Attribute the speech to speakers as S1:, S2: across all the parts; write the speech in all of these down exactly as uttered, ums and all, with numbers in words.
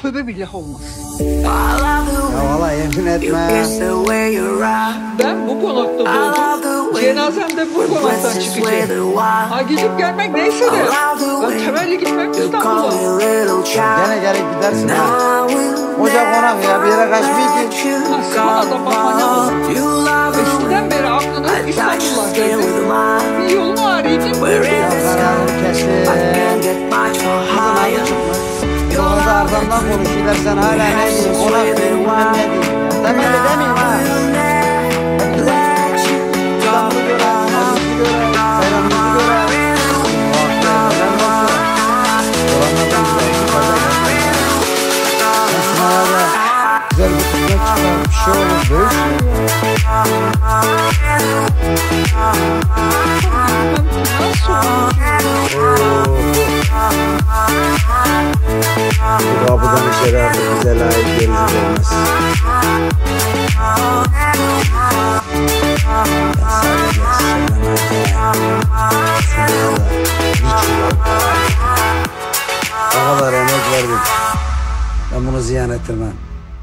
S1: tövbe billah olmaz.
S2: Ya valla yemin etme.
S1: Ben bu konakta doğdum. Cenazem de bu konaktan çıkacak. Ha gidip gelmek neyse de. Ben temelli gitmem İstanbul'a.
S2: Gene gelip gidersin ha. Koca konak ya, bir yere kaçmıyor ki.
S1: Ha sana da bahane olur. Eskiden beri aklına İstanbul'a geldi. Bir yolunu arayacağım.
S2: Ya kararını kesin. Kızın adı çıkmış. Yolda arkamdan konuşuyorlar, sen hala ne diyeyim, konak benim ben ne diyeyim ya. Temelli demeyeyim ha. İstanbul'u gören, Hazret'i gören, Seyran'ımızı gören. Oh be, ölen olsun. Olanlardan güzel çıkacak. Esma abi, güzel bir kısmet çıkar, bir şey olur, dövüşmüyor. Bu kapıdan içeri artık bize layık yerimiz olmaz. O kadar emek verdim. Ben bunu ziyan ettirmem.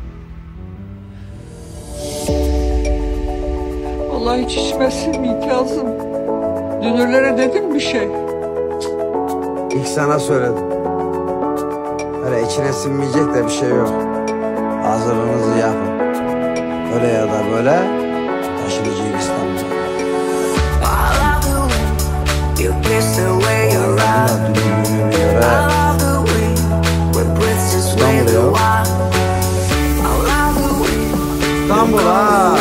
S1: Vallahi hiç içmesin mi Kazım? Dünürlere dedim bir şey.
S2: İlk sana söyledim. Öyle içine sinmeyecek de bir şey yok. Hazırlığınızı yapın. Öyle ya da böyle taşınacağız İstanbul'a. Allah'ın düğününe göre İstanbul'a yok. İstanbul'a.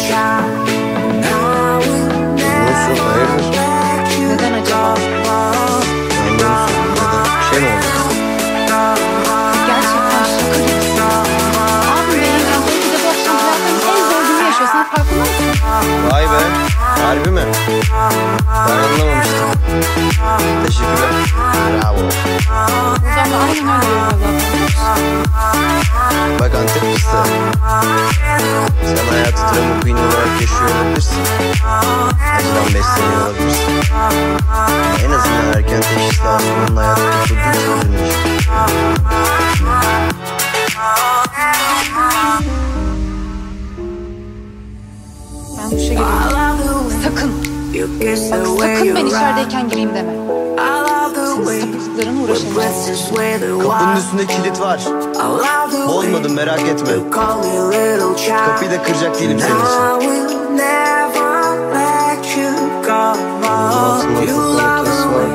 S2: Nasıl, hayırdır?
S3: Neden acaba?
S2: Ben de onu sorayım, neden? Bir şey mi oldu?
S3: Gerçekten şaka gibisin. Abi benim belki de bu akşam hayatımın en zor günü yaşıyorsun. Farkında mısın?
S4: Vay be, harbi mi? Ben anlamamıştım. Teşekkürler. Bravo.
S3: Buradan da aynen öyle görüyorlar zaten.
S4: Bak Antep fıstığı. Sen hayatı drama queen olarak yaşıyor olabilirsin. Acıdan besleniyor olabilirsin. Ama en azından erken teşhisle Asuman'ın hayatı kurtulduğu için üzülmeyecek.
S3: Ben duşa giriyorum. Sakın. Bak sakın ben içerideyken gireyim deme. Senin sapıklıklarına uğraşamayacağım.
S4: Kapının üstünde kilit var. Bozmadım, merak etme. Kapıyı da kıracak değilim senin için.
S2: Altında kurtuluk kes var.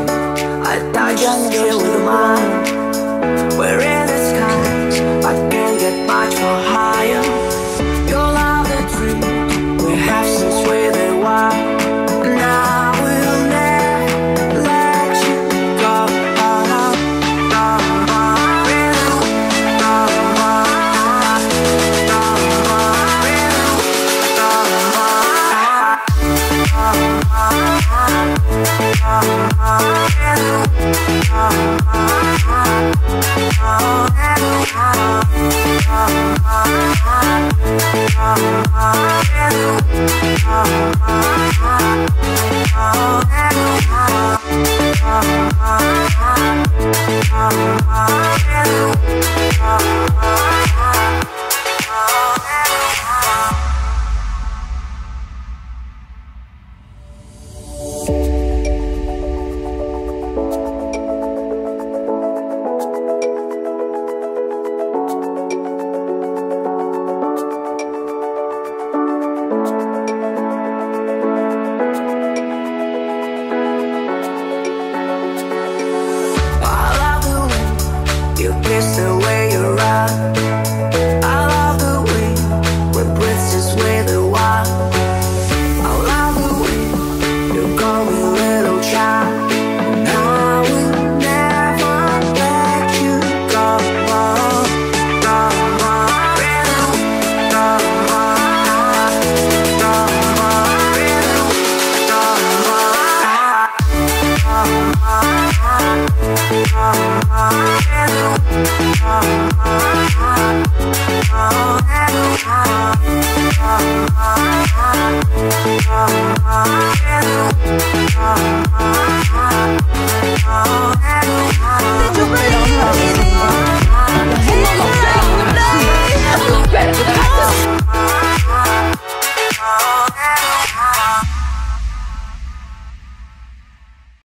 S3: Çok belanı versin.